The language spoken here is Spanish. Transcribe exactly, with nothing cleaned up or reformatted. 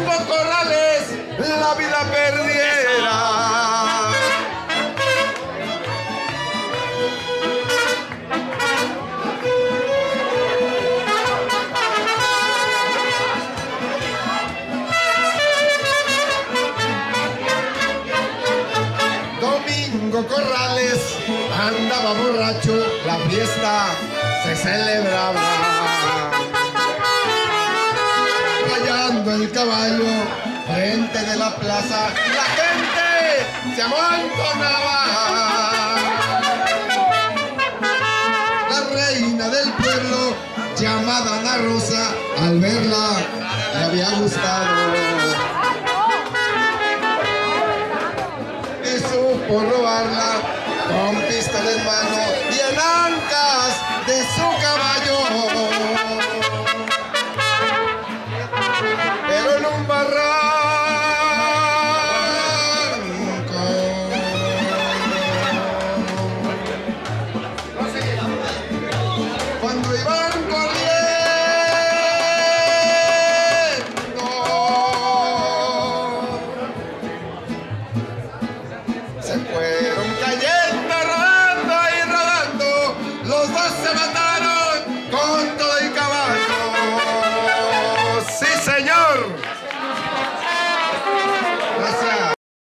Domingo Corrales la vida perdiera. Domingo Corrales andaba borracho, la fiesta se celebraba. Rayando el caballo frente de la plaza, la gente se amontonaba. La reina del pueblo, llamada Ana Rosa, al verla le había gustado. Por robarla con pistola en mano y en ancas de su caballo, pero en un barranco. Cuando iban corriendo se fue